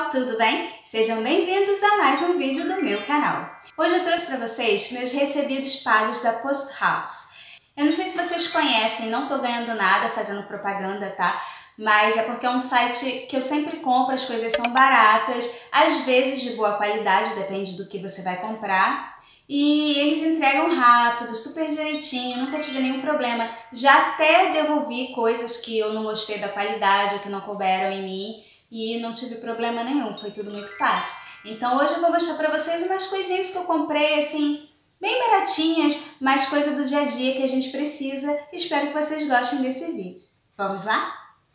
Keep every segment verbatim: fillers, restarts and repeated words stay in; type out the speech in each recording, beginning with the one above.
pessoal, tudo bem? Sejam bem-vindos a mais um vídeo do meu canal. Hoje eu trouxe para vocês meus recebidos pagos da Post House. Eu não sei se vocês conhecem, não tô ganhando nada fazendo propaganda, tá? Mas é porque é um site que eu sempre compro, as coisas são baratas, às vezes de boa qualidade, depende do que você vai comprar. E eles entregam rápido, super direitinho, nunca tive nenhum problema. Já até devolvi coisas que eu não gostei da qualidade ou que não couberam em mim e não tive problema nenhum, foi tudo muito fácil. Então hoje eu vou mostrar pra vocês umas coisinhas que eu comprei, assim, bem baratinhas, mas coisa do dia a dia que a gente precisa. Espero que vocês gostem desse vídeo. Vamos lá?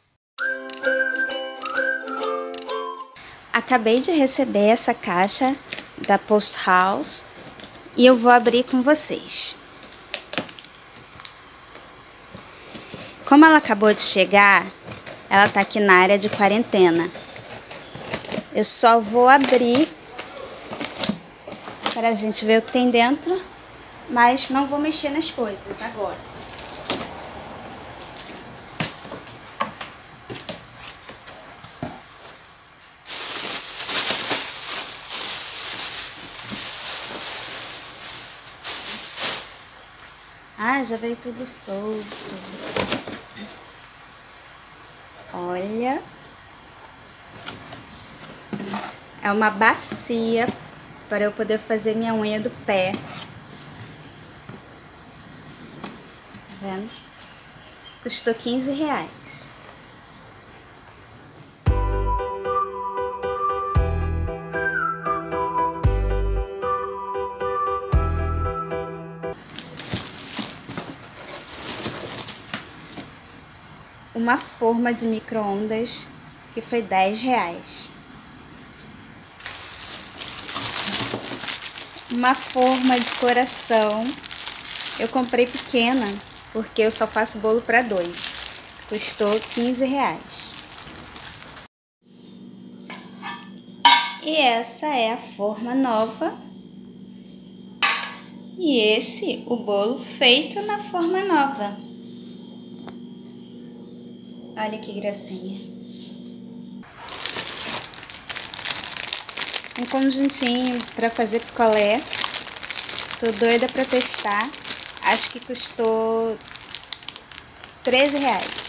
Acabei de receber essa caixa da Post House e eu vou abrir com vocês. Como ela acabou de chegar, ela tá aqui na área de quarentena. Eu só vou abrir para a gente ver o que tem dentro, mas não vou mexer nas coisas agora. Ah, já veio tudo solto. Olha. É uma bacia para eu poder fazer minha unha do pé. Tá vendo? Custou quinze reais. Uma forma de micro-ondas que foi dez reais. Uma forma de coração. Eu comprei pequena porque eu só faço bolo para dois. Custou quinze reais. E essa é a forma nova. E esse, o bolo feito na forma nova. Olha que gracinha. Um conjuntinho para fazer picolé. Tô doida para testar. Acho que custou treze reais.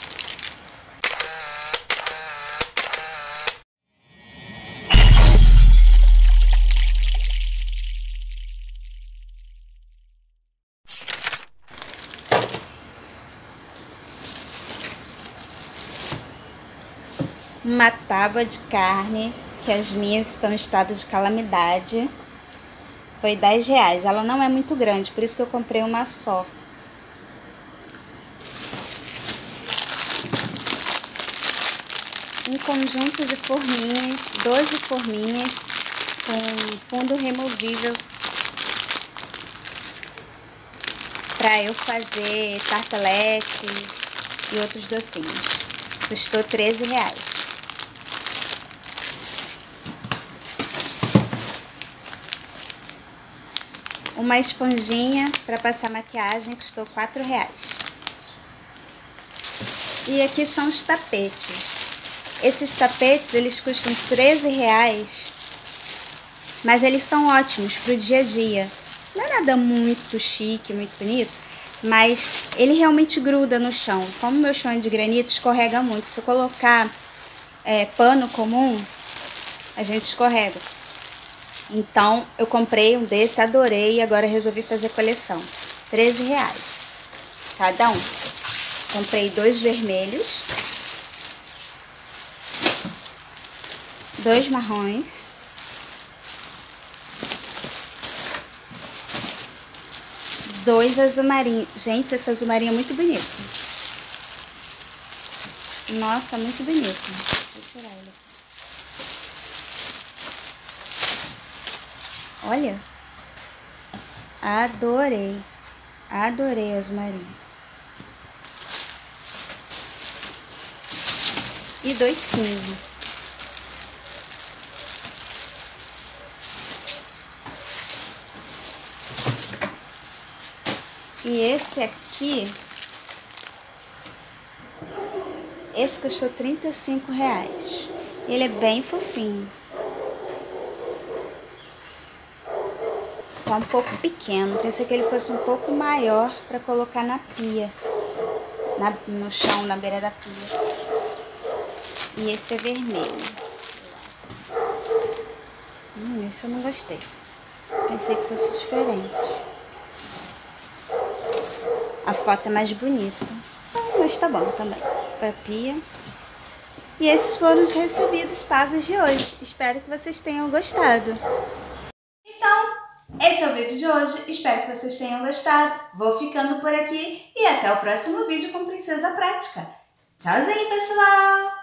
Uma tábua de carne, que as minhas estão em estado de calamidade. Foi dez reais. Ela não é muito grande, por isso que eu comprei uma só. Um conjunto de forminhas, doze forminhas, com fundo removível, para eu fazer tartelete e outros docinhos. Custou treze reais. Uma esponjinha para passar maquiagem custou quatro reais. E aqui são os tapetes. Esses tapetes, eles custam treze reais, mas eles são ótimos para o dia a dia. Não é nada muito chique, muito bonito, mas ele realmente gruda no chão. Como meu chão é de granito, escorrega muito. Se eu colocar é, pano comum, a gente escorrega. Então, eu comprei um desse, adorei e agora resolvi fazer coleção. treze reais cada um. Comprei dois vermelhos, dois marrons, dois azul marinho. Gente, esse azul marinho é muito bonito. Nossa, muito bonito. Vou tirar ele. Olha, adorei, adorei azul marinho. E dois cinza. E esse aqui, esse custou trinta e cinco reais. Ele é bem fofinho. tá um pouco pequeno. Pensei que ele fosse um pouco maior para colocar na pia. Na, no chão, na beira da pia. E esse é vermelho. Hum, esse eu não gostei. Pensei que fosse diferente. A foto é mais bonita. Mas tá bom também. Pra pia. E esses foram os recebidos pagos de hoje. Espero que vocês tenham gostado. Então, esse é o vídeo de hoje. Espero que vocês tenham gostado. Vou ficando por aqui e até o próximo vídeo com Princesa Prática. Tchauzinho, pessoal!